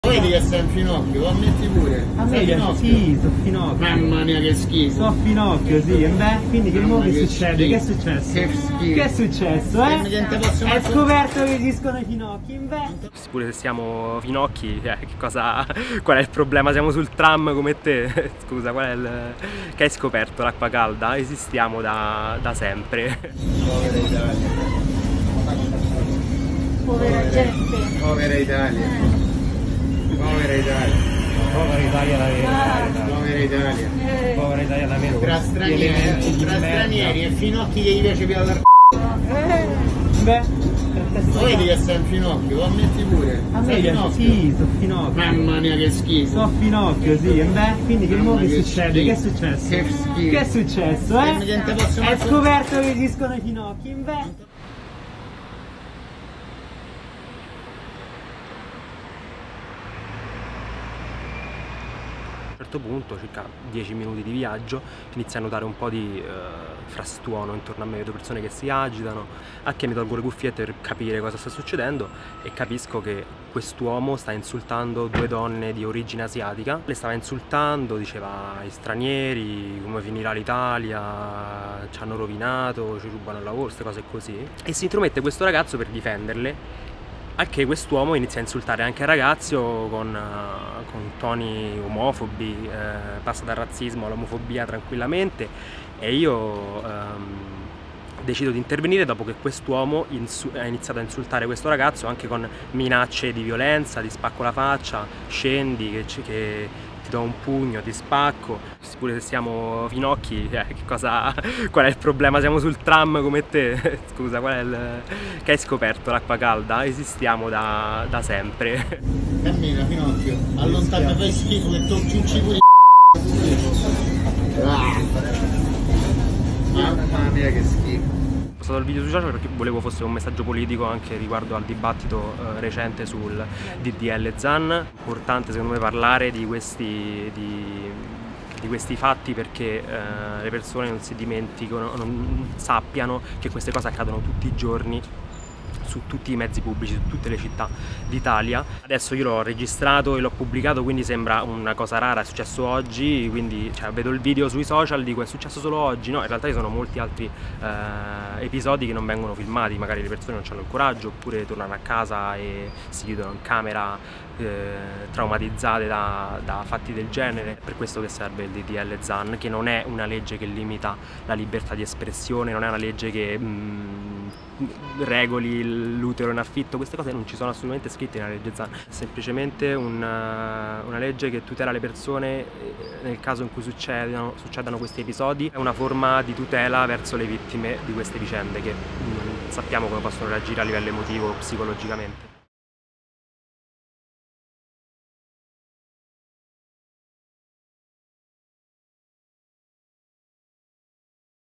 Vedi che sei un finocchio, lo ammetti pure. A me piace, sì, sto finocchio. Mamma mia che schifo. Sto finocchio, sì, e beh, quindi che mo che succede? Che è schifo. successo? Che schifo. Che è successo, Che niente posso Hai fare. scoperto che esistono i finocchi, in beh? Pure se siamo finocchi, qual è il problema? Siamo sul tram come te. Scusa, che hai scoperto l'acqua calda? Esistiamo da sempre. Povera Italia. Povera gente. Povera Italia. Povera Italia. Povera Italia davvero. Povera Italia. Povera Italia davvero. Tra stranieri e finocchi che gli piace più dal Beh, vedi che sei un finocchio, lo ammetti pure. a me Sei piace, finocchio. sì, sto finocchio. Mamma mia che schifo. Sto finocchio, sì, e beh, quindi che mo Mamma, che che succede? Che è schifo. successo? Che schifo. Che è successo, Che niente posso Hai fare. scoperto che esistono i finocchi, in beh? A un certo punto, circa 10 minuti di viaggio, inizio a notare un po' di frastuono intorno a me, vedo persone che si agitano, a che mi tolgo le cuffiette per capire cosa sta succedendo e capisco che quest'uomo sta insultando due donne di origine asiatica. Le stava insultando, diceva ai stranieri, come finirà l'Italia, ci hanno rovinato, ci rubano il lavoro, queste cose così. E si intromette questo ragazzo per difenderle. A che quest'uomo inizia a insultare anche il ragazzo con toni omofobi, passa dal razzismo all'omofobia tranquillamente e io decido di intervenire dopo che quest'uomo ha iniziato a insultare questo ragazzo anche con minacce di violenza, di spacco la faccia, scendi, che ti do un pugno, ti spacco. Pure se siamo finocchi, qual è il problema? Siamo sul tram come te. Scusa, che hai scoperto l'acqua calda? Esistiamo da sempre. Cammina finocchio, allontana, fai schifo che tocchi un cibo di Mamma mia che schifo. Ho postato il video sui social perché volevo fosse un messaggio politico anche riguardo al dibattito recente sul DDL Zan. Importante secondo me parlare di questi fatti perché le persone non si dimenticano, non sappiano che queste cose accadono tutti i giorni su tutti i mezzi pubblici, su tutte le città d'Italia. Adesso io l'ho registrato e l'ho pubblicato, quindi sembra una cosa rara, è successo oggi, quindi vedo il video sui social, dico è successo solo oggi, no, in realtà ci sono molti altri episodi che non vengono filmati, magari le persone non hanno il coraggio, oppure tornano a casa e si chiudono in camera traumatizzate da fatti del genere. È per questo che serve il DDL Zan, che non è una legge che limita la libertà di espressione, non è una legge che regoli l'utero in affitto, queste cose non ci sono assolutamente scritte nella legge Zan, è semplicemente una legge che tutela le persone nel caso in cui succedano questi episodi, è una forma di tutela verso le vittime di queste vicende che non sappiamo come possono reagire a livello emotivo o psicologicamente.